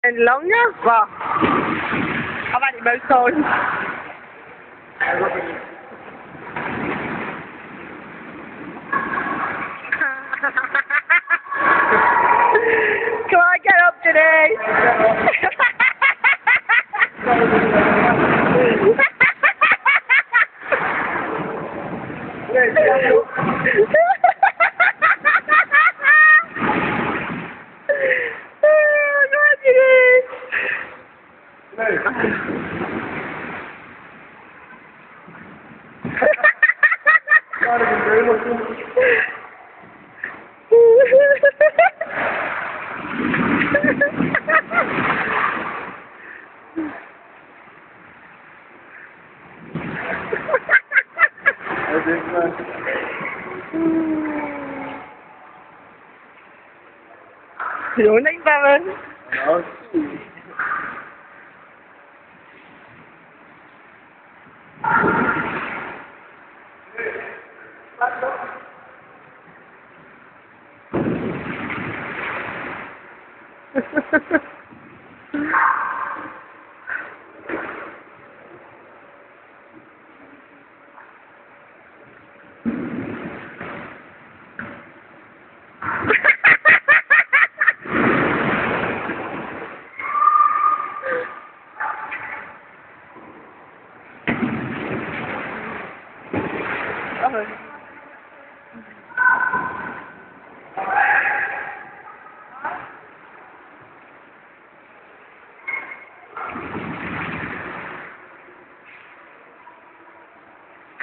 En lange? Waar? Of waar die buik houden? Come on, get up today! Yun na yung paman.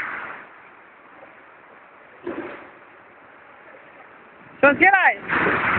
Son, ¿qué hay?